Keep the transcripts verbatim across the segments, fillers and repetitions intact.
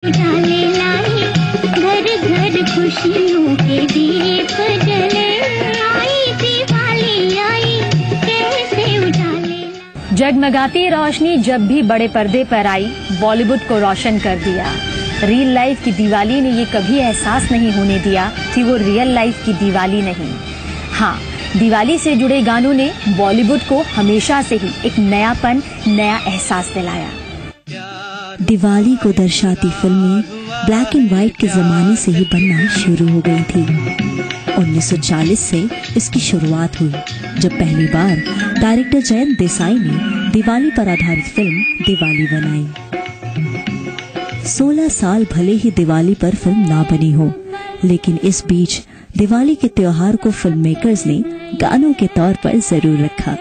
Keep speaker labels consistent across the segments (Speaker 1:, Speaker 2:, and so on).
Speaker 1: उजाले लाए, घर घर खुशियों के दीप जले, आई दिवाली आई, कैसे उजाले।
Speaker 2: जगमगाती रोशनी जब भी बड़े पर्दे पर आई, बॉलीवुड को रोशन कर दिया। रियल लाइफ की दिवाली ने ये कभी एहसास नहीं होने दिया कि वो रियल लाइफ की दिवाली नहीं। हाँ, दिवाली से जुड़े गानों ने बॉलीवुड को हमेशा से ही एक नयापन, नया एहसास दिलाया।
Speaker 3: दिवाली को दर्शाती फिल्में ब्लैक एंड व्हाइट के जमाने से ही बनना शुरू हो गई थी। उन्नीस सौ चालीस से इसकी शुरुआत हुई, जब पहली बार डायरेक्टर जयंत देसाई ने दिवाली पर आधारित फिल्म दिवाली बनाई। सोलह साल भले ही दिवाली पर फिल्म ना बनी हो, लेकिन इस बीच दिवाली के त्योहार को फिल्म मेकर्स ने गानों के तौर पर जरूर रखा।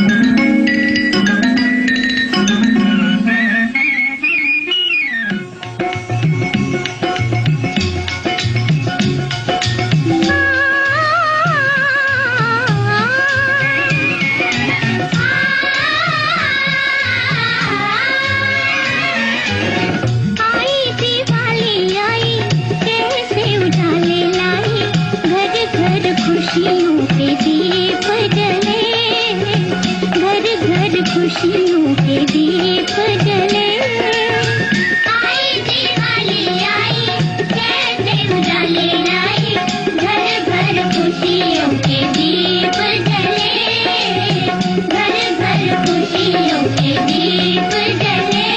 Speaker 1: खुशियों के दीप जले, घर घर खुशियों के दीप जले, आई दिवाली आई, कैसे उजाले लाई, घर घर खुशियों के दीप जले, घर घर खुशियों के दीप जले।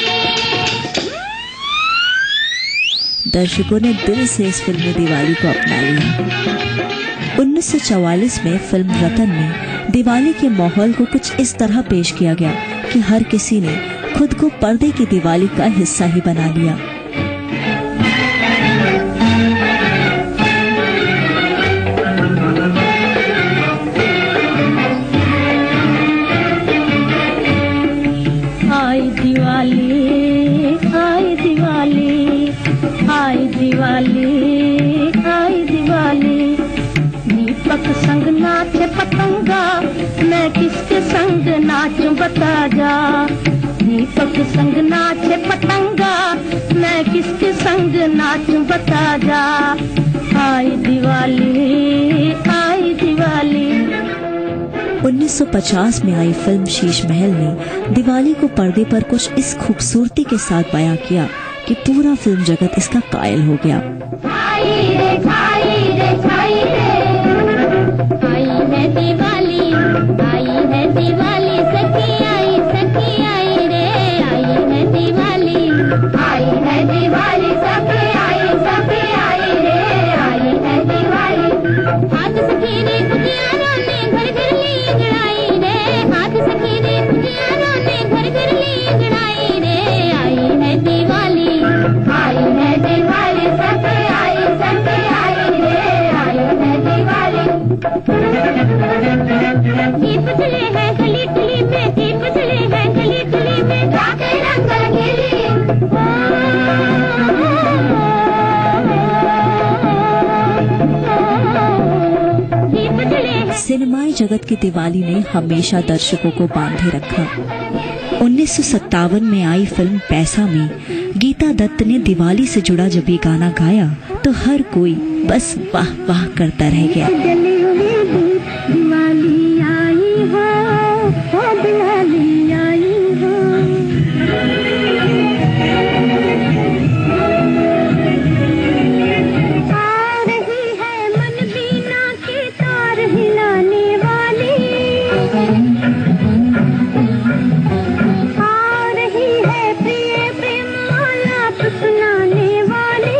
Speaker 3: दर्शकों ने दिल से इस फिल्म में दिवाली को अपना लिया। उन्नीस सौ चौवालीस में फिल्म रतन में दिवाली के माहौल को कुछ इस तरह पेश किया गया कि हर किसी ने खुद को पर्दे की दिवाली का हिस्सा ही बना लिया।
Speaker 4: आई दिवाली आई दिवाली आई दिवाली आई दिवाली, दीपक संग नाचे पतंगा, मैं किसके संग नाचूं बता जा। दीपक संग नाचे पतंगा, मैं किसके संग नाचूं बता जा। आई दिवाली आई दिवाली।
Speaker 3: उन्नीस सौ पचास में आई फिल्म शीश महल ने दिवाली को पर्दे पर कुछ इस खूबसूरती के साथ बयां किया कि पूरा फिल्म जगत इसका कायल हो गया।
Speaker 1: आई रे छाई रे छाई रे, आई है दिवाली आई है दिवाली, सखी आई सखी आई रे, आई है दिवाली आई है दिवाली, सखी आई सखी आई रे, आई है दिवाली। हाथ सखी रे खुदियारों ने घर घर ली अंगड़ाई रे, हाथ सखी रे खुदियारों ने घर घर ली अंगड़ाई रे, आई है दिवाली आई है दिवाली, सखी आई सखी आई रे, आई है दिवाली। दीप जले हैं गली गली में, दीप जले हैं गली गली में, जाके रंग रंगीली। दीप जले।
Speaker 3: सिनेमाई जगत की दिवाली ने हमेशा दर्शकों को बांधे रखा। उन्नीस सौ सत्तावन में आई फिल्म पैसा में गीता दत्त ने दिवाली से जुड़ा जब ये गाना गाया तो हर कोई बस वाह वाह करता रह गया।
Speaker 4: दिवाली आई हो, ओ दिवाली आई हो। आ रही है मन बीना की तार हिलाने वाली, आ रही है प्रिय प्रेम आलाप सुनाने वाली।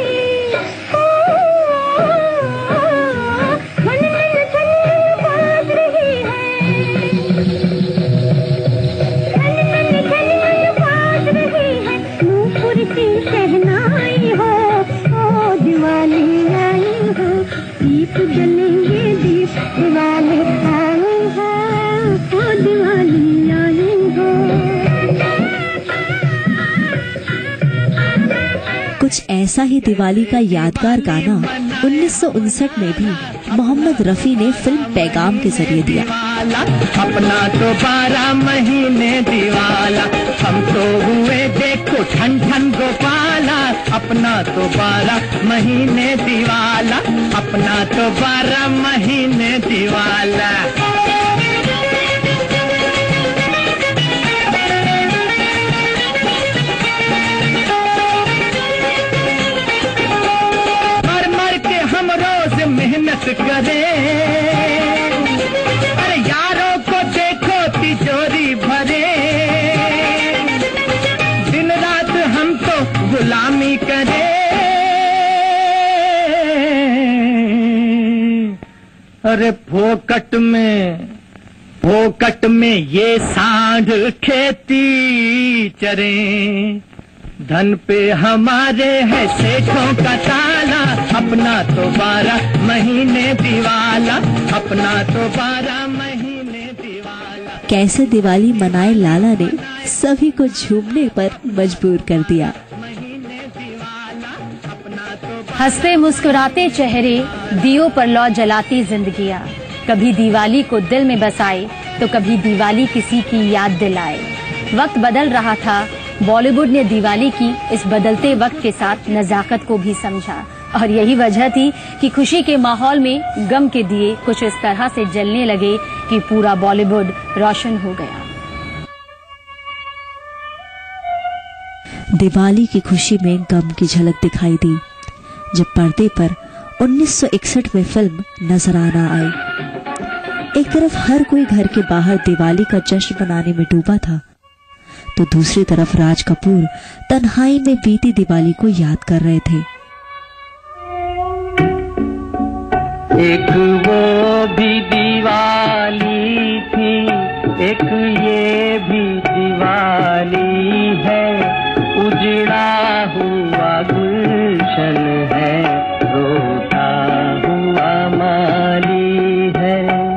Speaker 4: शहनाई हो, ओ दिवाली आई हो, दीप जलेंगे दीप दिवाली आई हो, ओ दिवाली आई हो।
Speaker 3: कुछ ऐसा ही दिवाली का यादगार गाना उन्नीस सौ उनसठ में भी मोहम्मद रफी ने फिल्म पैगाम के जरिए दिया।
Speaker 5: अपना तो बारह महीने दिवाला, हम तो हुए देखो ठन ठन गोपाला, अपना तो बारह महीने दिवाला, अपना तो बारह महीने दिवाला। मर मर के हम रोज मेहनत करें, अरे यारों को देखो तिजोरी भरे, दिन रात हम तो गुलामी करें। अरे फोकट में फोकट में ये सांड खेती चरें, धन पे हमारे है सेठों का ताला, अपना तो बारह महीने दिवाला, अपना तो बारह महीने दिवाला।
Speaker 3: कैसे दिवाली मनाए लाला ने सभी को झूमने पर मजबूर कर दिया।
Speaker 2: हंसते मुस्कुराते चेहरे, दियों पर लौ जलाती जिंदगियां, कभी दिवाली को दिल में बसाए तो कभी दिवाली किसी की याद दिलाए। वक्त बदल रहा था, बॉलीवुड ने दिवाली की इस बदलते वक्त के साथ नजाकत को भी समझा, और यही वजह थी कि खुशी के माहौल में गम के दिए कुछ इस तरह से जलने लगे कि पूरा बॉलीवुड रोशन हो गया।
Speaker 3: दिवाली की खुशी में गम की झलक दिखाई दी जब पर्दे पर उन्नीस सौ इकसठ में फिल्म नजराना आई। एक तरफ हर कोई घर के बाहर दिवाली का जश्न मनाने में डूबा था, तो दूसरी तरफ राज कपूर तन्हाई में बीती दिवाली को याद कर रहे थे।
Speaker 5: एक वो भी दिवाली थी, एक ये भी दिवाली है, उजड़ा हुआ गुलशन है, रोता हुआ माली है।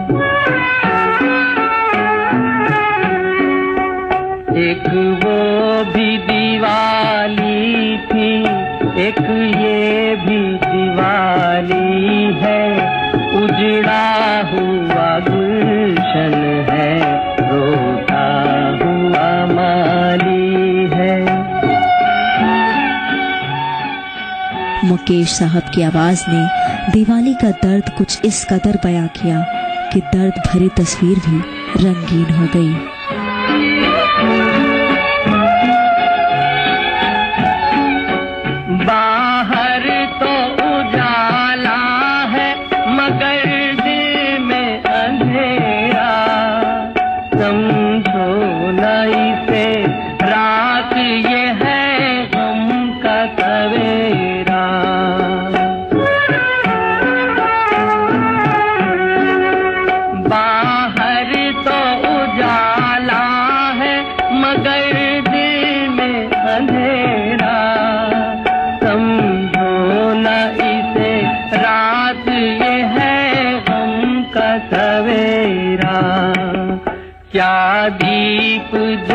Speaker 5: एक वो भी दिवाली थी, एक ये भी दिवाली है, उजड़ा हुआ गुलशन है, रोता हुआ माली है।
Speaker 3: मुकेश साहब की आवाज ने दिवाली का दर्द कुछ इस कदर बयां किया कि दर्द भरी तस्वीर भी रंगीन हो गई।
Speaker 5: बाहर तो उजाला है मगर दिल में अंधेरा, समझो न इसे रात ये है गम का सवेरा। बाहर तो उजाला है मगर दिल में अंधेरा, समझो न इसे रात ये है गम का सवेरा। क्या दीप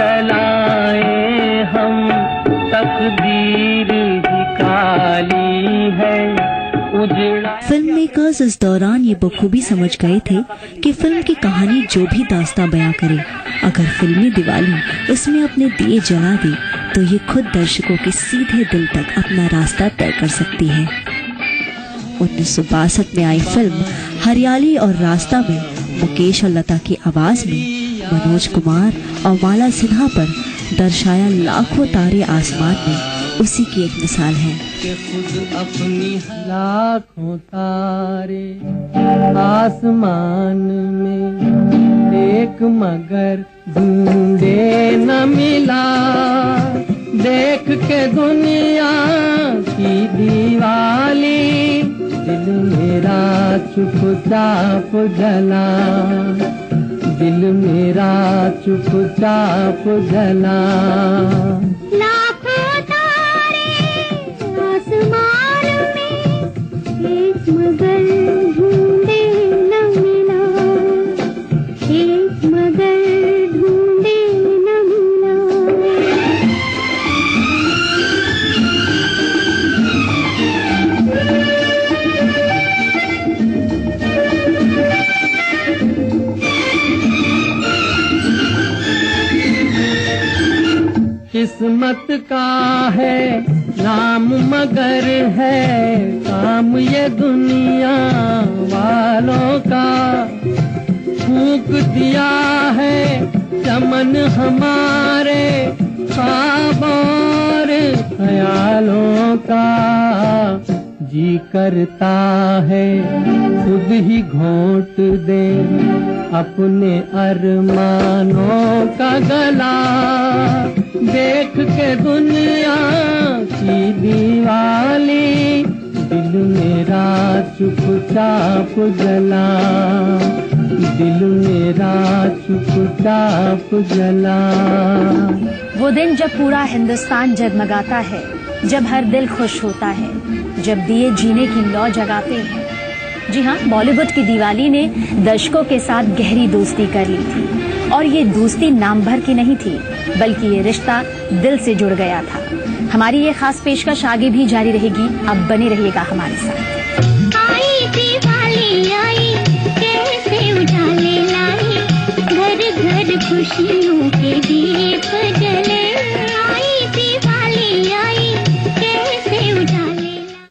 Speaker 5: जलाए हम, तकदीर ही काली है, उजड़ा।
Speaker 3: फिल्म मेकर्स इस दौरान ये बखूबी समझ गए थे कि फिल्म की कहानी जो भी दास्तां बयां करे, अगर फिल्मी दिवाली इसमें अपने दिए जला दे तो ये खुद दर्शकों के सीधे दिल तक अपना रास्ता तय कर सकती है। उन्नीस सौ बासठ में आई फिल्म हरियाली और रास्ता में मुकेश और लता की आवाज में मनोज कुमार और माला सिन्हा पर दर्शाया लाखों तारे आसमान में उसी की एक मिसाल है।
Speaker 5: कि खुद अपनी लाखों तारे आसमान में, एक मगर ढूंढे न मिला, देख के दुनिया की दिवाली, दिल मेरा चुपचाप जला, दिल मेरा चुपचाप जला।
Speaker 4: लाखों तारे आसमान में, एक मगर ढूंढे न मिला, एक मगर ढूंढे न मिला।
Speaker 5: किस्मत का है नाम मगर है काम ये दुनिया वालों का। फूंक दिया है चमन हमारे ख्वाब और ख्यालों का। जी करता है खुद ही घोंट दे अपने अरमानों का गला। देख के दुनिया की दीवाली दिल मेरा चुपचाप जला। दिल मेरा चुपचाप जला।
Speaker 2: वो दिन जब पूरा हिंदुस्तान जगमगाता है, जब हर दिल खुश होता है, जब दिए जीने की लौ जगाते हैं। जी हाँ, बॉलीवुड की दिवाली ने दर्शकों के साथ गहरी दोस्ती कर ली थी और ये दोस्ती नाम भर की नहीं थी, बल्कि ये रिश्ता दिल से जुड़ गया था। हमारी ये खास पेशकश आगे भी जारी रहेगी, अब बने रहिएगा हमारे साथ।
Speaker 1: आई दिवाली आई कैसे उजाले लाई, घर घर खुशियों के दीप जले। आई दिवाली आई कैसे उजाले।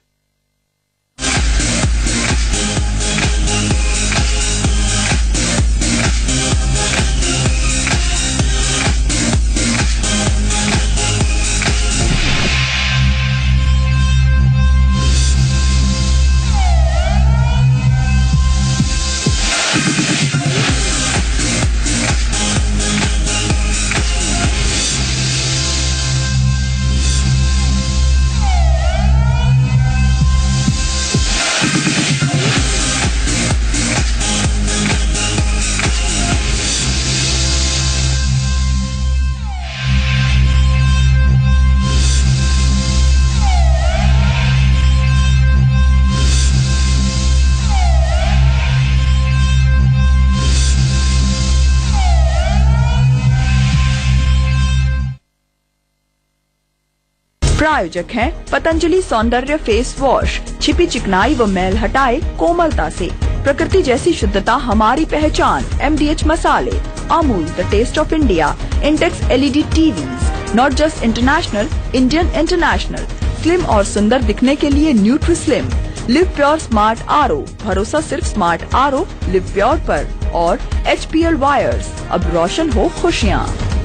Speaker 6: प्रायोजक हैं पतंजलि सौंदर्य फेस वॉश। छिपी चिकनाई व मैल हटाए कोमलता से। प्रकृति जैसी शुद्धता हमारी पहचान। एमडीएच मसाले। Amul the taste of India. Intex LED TVs, not just international, Indian international. Slim और सुंदर दिखने के लिए nutri slim. Live pure smart RO, भरोसा सिर्फ स्मार्ट आरओ लिव प्योर पर। और एचपीएल वायर्स, अब रोशन हो खुशियाँ।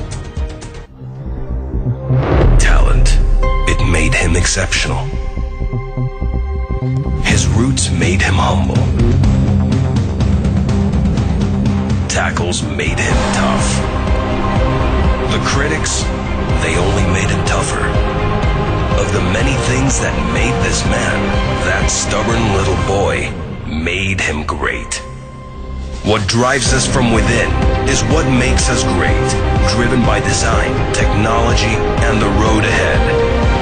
Speaker 7: It made him exceptional. His roots made him humble. Tackles made him tough. The critics, they only made him tougher. Of the many things that made this man, that stubborn little boy, made him great. What drives us from within is what makes us great. Driven by design, technology, and the road ahead.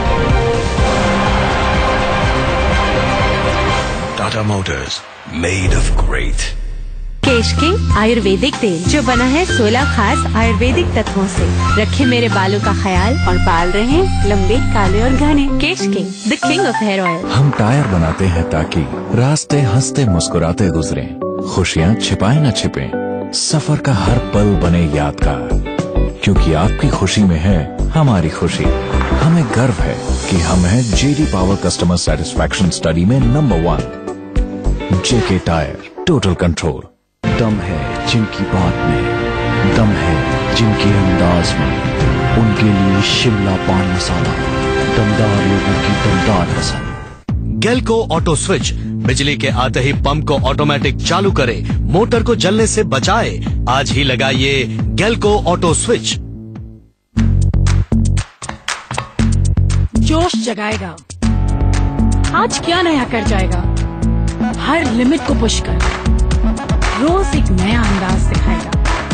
Speaker 7: Tata Motors, made of great.
Speaker 8: Kesh king ayurvedic तेल जो बना है सोलह खास आयुर्वेदिक तत्वों से। रखे मेरे बालों का ख्याल और बाल रहे लंबे, काले और घने। Kesh king, the king of hair oil.
Speaker 9: हम टायर बनाते हैं ताकि रास्ते हंसते मुस्कुराते गुजरे, खुशियाँ छिपाए न छिपे, सफर का हर पल बने यादगार। क्योंकि आपकी खुशी में है हमारी खुशी। हमें गर्व है कि हम हैं JD power customer satisfaction study में number one. JK tyre, total control. दम है जिनकी बात में, दम है जिनके अंदाज में, उनके लिए शिमला पान मसाला, दमदार लोगों की दमदार पसंद।
Speaker 10: गेल्को ऑटो स्विच, बिजली के आते ही पंप को ऑटोमेटिक चालू करे, मोटर को जलने से बचाए। आज ही लगाइए गेल्को ऑटो स्विच।
Speaker 11: जोश जगाएगा, आज क्या नया कर जाएगा, हर लिमिट को पुश कर रोज एक नया अंदाज दिखाएगा।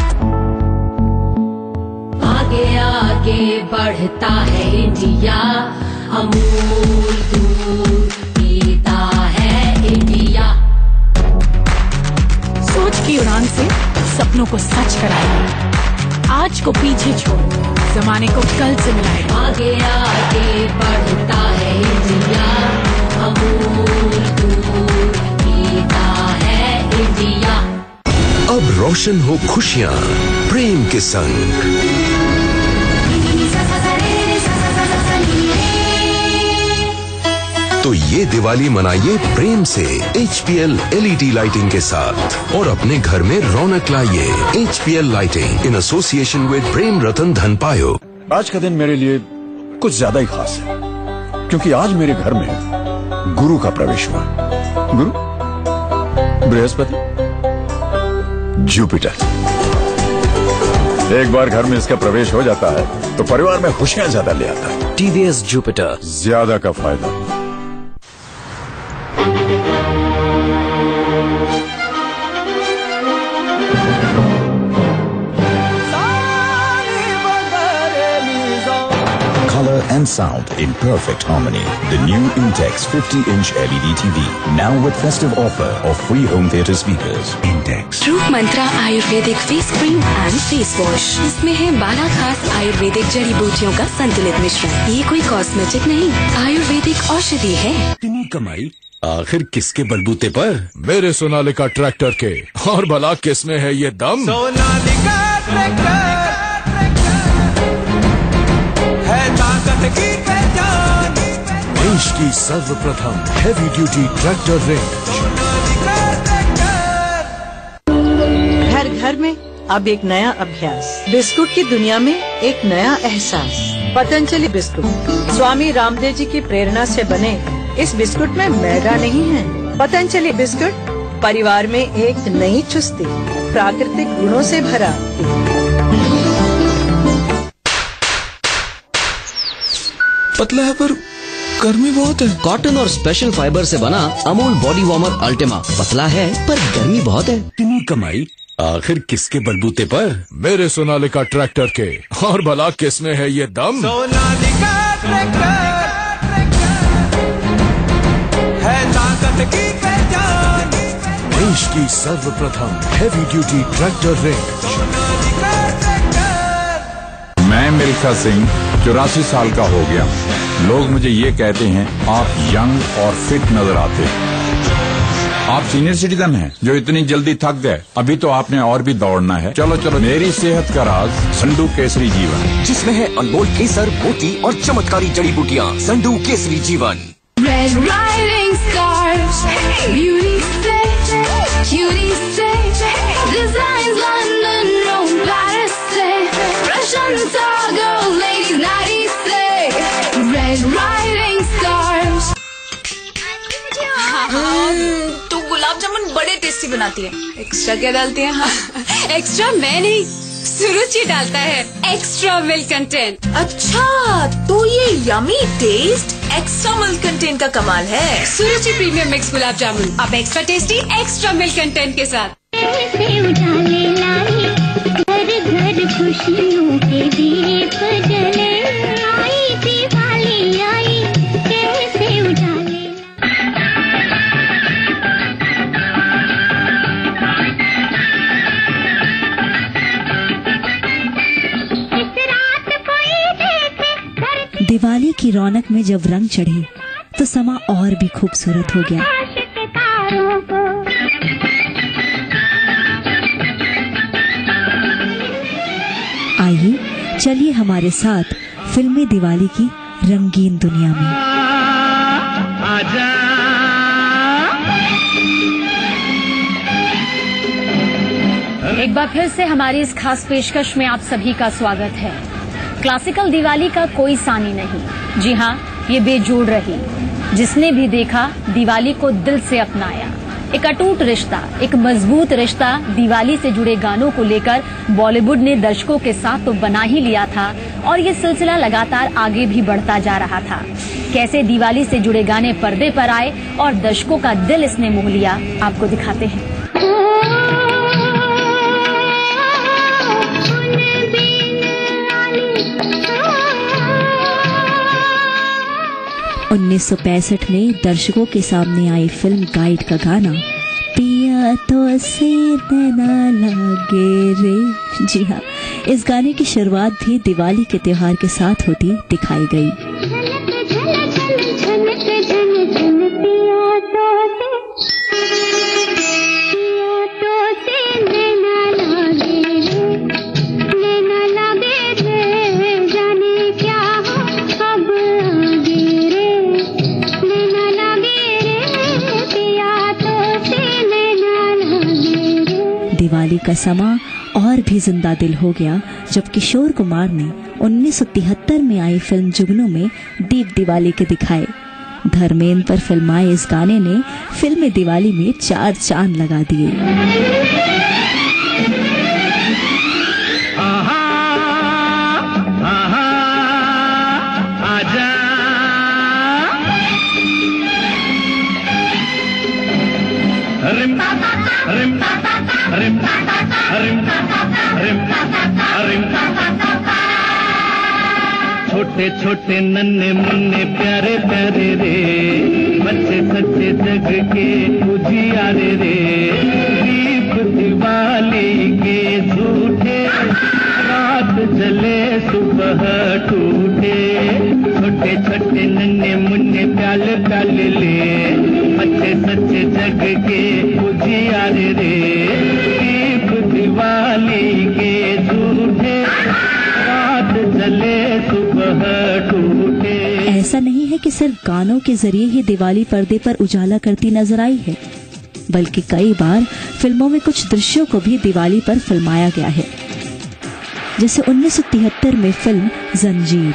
Speaker 12: आगे आगे बढ़ता है इंडिया, अमूल दूध पीता है इंडिया।
Speaker 11: सोच की उड़ान से सपनों को सच कराएगा, आज को पीछे छोड़ जमाने को कल से मिलाएगा।
Speaker 12: आगे आगे बढ़ता है इंडिया, अमूल दूध पीता है इंडिया।
Speaker 7: अब रोशन हो खुशियाँ प्रेम के संग। तो ये दिवाली मनाइए प्रेम से H P L L E D lighting के साथ और अपने घर में रौनक लाइए। H P L lighting in association with Prem Ratan Dhan Payo.
Speaker 13: आज का दिन मेरे लिए कुछ ज्यादा ही खास है, क्योंकि आज मेरे घर में गुरु का प्रवेश हुआ। गुरु, बृहस्पति, जुपिटर। एक बार घर में इसका प्रवेश हो जाता है तो परिवार में खुशियां ज्यादा ले आता है।
Speaker 10: टी वी एस जुपिटर,
Speaker 13: ज्यादा का फायदा।
Speaker 9: Color and sound in perfect harmony. The new Intex fifty inch L E D T V now with festive offer of free home theater speakers. Intex.
Speaker 14: Roop Mantra ayurvedic face cream and face wash. इसमें है बारह खास आयुर्वेदिक जड़ी बूटियों का संतुलित मिश्रण। ये कोई कॉस्मेटिक नहीं, आयुर्वेदिक औषधि है।
Speaker 15: इतनी कमाई आखिर किसके बलबूते पर?
Speaker 9: मेरे सोनालिका ट्रैक्टर के। और भला किसमें है ये दम?
Speaker 5: सोनालिका ट्रैक्टर है ताकत की पहचान।
Speaker 9: देश की सर्वप्रथम हेवी ड्यूटी ट्रैक्टर रेंज।
Speaker 16: घर घर में अब एक नया अभ्यास, बिस्कुट की दुनिया में एक नया एहसास। पतंजलि बिस्कुट स्वामी रामदेव जी की प्रेरणा से बने इस बिस्कुट में मैदा नहीं है। पतंजलि बिस्कुट परिवार में एक नई चुस्ती, प्राकृतिक गुणों से भरा।
Speaker 10: पतला है पर गर्मी बहुत है। कॉटन और स्पेशल फाइबर से बना अमूल बॉडी वार्मर अल्टीमा पतला है पर गर्मी बहुत है।
Speaker 15: इतनी कमाई आखिर किसके बलबूते पर?
Speaker 9: मेरे सोनालिका ट्रैक्टर के। और भला किसमें है ये दम?
Speaker 5: सोनालिका ट्रैक्टर है ताकत की पहचान।
Speaker 9: देश की सर्वप्रथम हेवी ड्यूटी ट्रैक्टर रेंज।
Speaker 13: मैं मिल्खा सिंह चौरासी साल का हो गया। लोग मुझे ये कहते हैं आप यंग और फिट नजर आते हैं। आप सीनियर सिटीजन हैं जो इतनी जल्दी थक गए, अभी तो आपने और भी दौड़ना है। चलो चलो, मेरी सेहत का राज संडू केसरी जीवन,
Speaker 10: जिसमें है अनमोल केसर, मोती और चमत्कारी जड़ी बूटियाँ। संडू केसरी जीवन।
Speaker 12: Red riding scarves, beauty say, cutie say, designs London, Rome, Paris say, Russian star girls, ladies, nighties say, red riding scarves.
Speaker 11: तू गुलाब जामुन बड़े टेस्टी बनाती है। एक्स्ट्रा क्या डालती है? हाँ। एक्स्ट्रा मैं नहीं, सुरुचि डालता है एक्स्ट्रा मिल्क कंटेंट। अच्छा, तो ये yummy taste extra milk content का कमाल है। सुरुचि प्रीमियम मिक्स गुलाब जामुन अब extra tasty extra milk content के साथ।
Speaker 4: उजाले लाए घर घर खुशियों के दीप जले, आई दिवाली आई कैसे उजाले।
Speaker 3: दिवाली की रौनक में जब रंग चढ़े तो समा और भी खूबसूरत हो गया। आइए चलिए हमारे साथ फिल्मी दिवाली की रंगीन दुनिया में।
Speaker 5: आजा
Speaker 2: एक बार फिर से हमारी इस खास पेशकश में आप सभी का स्वागत है। क्लासिकल दिवाली का कोई सानी नहीं। जी हाँ, ये बेजोड़ रही। जिसने भी देखा दिवाली को दिल से अपनाया। एक अटूट रिश्ता, एक मजबूत रिश्ता दिवाली से जुड़े गानों को लेकर बॉलीवुड ने दर्शकों के साथ तो बना ही लिया था और ये सिलसिला लगातार आगे भी बढ़ता जा रहा था। कैसे दिवाली से जुड़े गाने पर्दे पर आए और दर्शकों का दिल इसने मोह लिया, आपको दिखाते हैं।
Speaker 3: उन्नीस सौ पैंसठ में दर्शकों के सामने आई फिल्म गाइड का गाना पिया तो से नैना लागे रे। जी हाँ, इस गाने की शुरुआत भी दिवाली के त्योहार के साथ होती दिखाई गई।
Speaker 4: La
Speaker 3: दिवाली का समा और भी जिंदा दिल हो गया जब किशोर कुमार ने उन्नीस सौ तिहत्तर में आई फिल्म जुगनू में दीप दिवाली के दिखाए। धर्मेंद्र पर फिल्माए इस गाने ने फिल्म दिवाली में चार चांद लगा दिए।
Speaker 5: छोटे छोटे नन्हे मुन्ने प्यारे प्यारे रे, बच्चे सच्चे जग के उजियारे रे, दीप दिवाली के झूठे, रात जले सुबह टूटे। छोटे छोटे नन्हे मुन्ने प्याले प्याले ले, बच्चे सच्चे जग के उजियारे रे, दीप दिवाली के झूठे, रात जले सुबह टूटे।
Speaker 3: ऐसा नहीं है कि सिर्फ गानों के जरिए ही दिवाली पर्दे पर उजाला करती नजर आई है, बल्कि कई बार फिल्मों में कुछ दृश्यों को भी दिवाली पर फिल्माया गया है। जैसे उन्नीस सौ तिहत्तर में फिल्म जंजीर,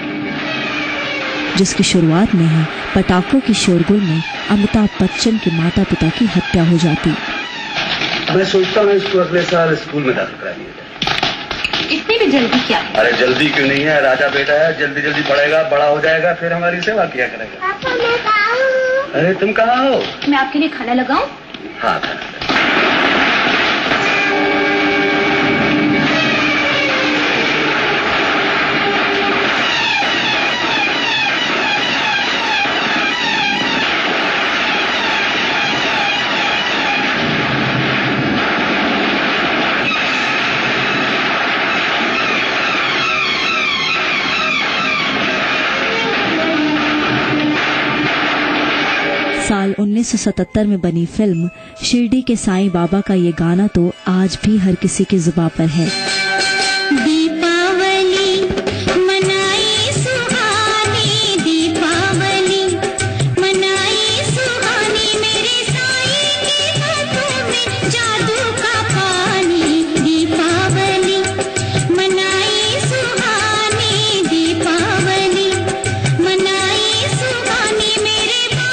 Speaker 3: जिसकी शुरुआत में ही पटाखों की शोरगुल में अमिताभ बच्चन के माता पिता की हत्या हो जाती।
Speaker 17: मैं सोचता हूँ इसको अगले साल स्कूल में दाखिल करा दिया जाए।
Speaker 11: इतनी भी जल्दी क्या?
Speaker 17: अरे जल्दी क्यों नहीं है, राजा बेटा है, जल्दी जल्दी पढ़ेगा, बड़ा हो जाएगा, फिर हमारी सेवा किया करेगा।
Speaker 1: पापा मैं कहाँ हूँ?
Speaker 17: अरे तुम कहाँ हो?
Speaker 11: मैं आपके लिए खाना लगाऊं?
Speaker 17: हाँ खाना।
Speaker 3: साल उन्नीस सौ सतहत्तर में बनी फिल्म शिरडी के साईं बाबा का ये गाना तो आज भी हर किसी की जुबान पर है।
Speaker 1: दीपावली मनाई सुहानी, दीपावली मनाई सुहानी, मेरे साईं के हाथों में जादू का पानी। दीपावली मनाई सुहानी, दीपावली मनाई सुहानी, मेरे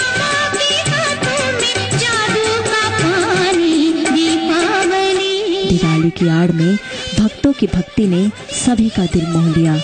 Speaker 3: दिवाली की आड़ में भक्तों की भक्ति ने सभी का दिल मोह लिया।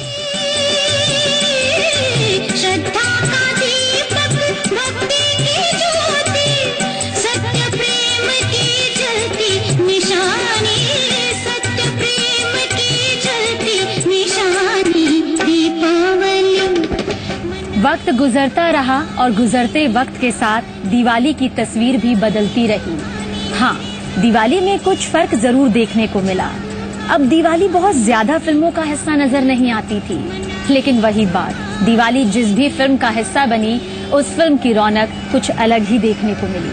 Speaker 1: श्रद्धा का दीपक, भक्ति की ज्योति, सत्य प्रेम की जलती निशानी, सत्य प्रेम की जलती निशानी। दीपावली।
Speaker 2: वक्त गुजरता रहा और गुजरते वक्त के साथ दिवाली की तस्वीर भी बदलती रही। हाँ, दिवाली में कुछ फर्क जरूर देखने को मिला। अब दिवाली बहुत ज्यादा फिल्मों का हिस्सा नजर नहीं आती थी, लेकिन वही बात, दिवाली जिस भी फिल्म का हिस्सा बनी, उस फिल्म की रौनक कुछ अलग ही देखने को मिली।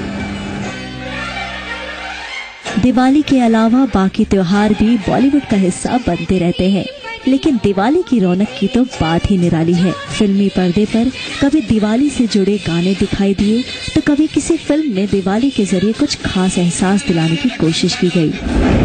Speaker 3: दिवाली के अलावा बाकी त्योहार भी बॉलीवुड का हिस्सा बनते रहते हैं, लेकिन दिवाली की रौनक की तो बात ही निराली है। फिल्मी पर्दे पर कभी दिवाली से जुड़े गाने दिखाई दिए, तो कभी किसी फिल्म में दिवाली के जरिए कुछ खास एहसास दिलाने की कोशिश की गई।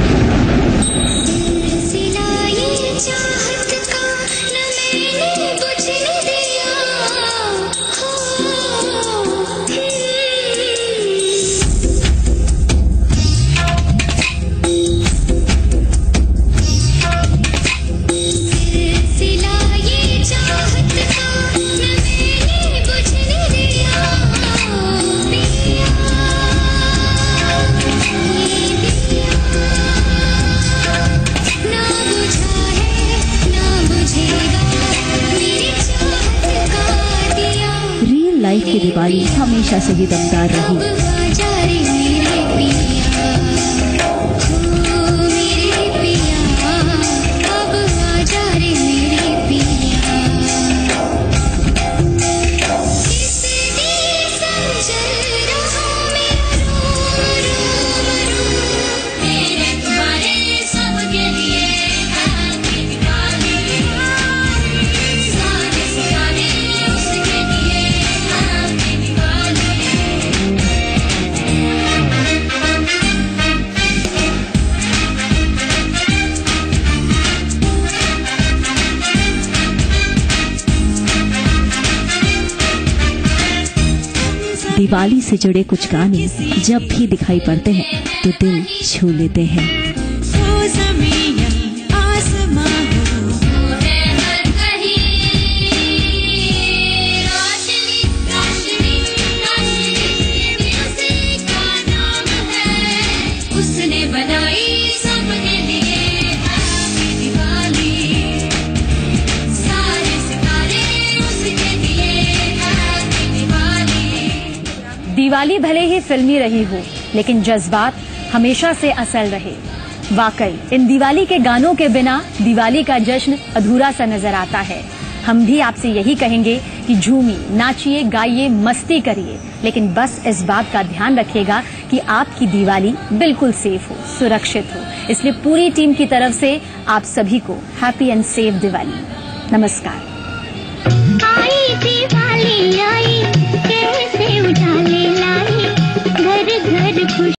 Speaker 3: लाइफ की दिवाली हमेशा से ही दमदार रही। दिवाली से जुड़े कुछ गाने जब भी दिखाई पड़ते हैं तो दिल छू लेते हैं।
Speaker 12: उसने बनाई सबके लिए हैप्पी दिवाली, सारे सितारे उसके लिए हैप्पी दिवाली।
Speaker 2: दिवाली भले ही फिल्मी रही हो, लेकिन जज्बात हमेशा से असल रहे। वाकई इन दिवाली के गानों के बिना दिवाली का जश्न अधूरा सा नजर आता है। हम भी आपसे यही कहेंगे कि झूमिए, नाचिए, गाइए, मस्ती करिए, लेकिन बस इस बात का ध्यान रखिएगा कि आपकी दिवाली बिल्कुल सेफ हो, सुरक्षित हो। इसलिए पूरी टीम की तरफ से आप सभी को हैप्पी एंड सेफ दिवाली। नमस्कार।
Speaker 1: आई दिवाली आई, कैसे उजाले लाई, घर घर खुश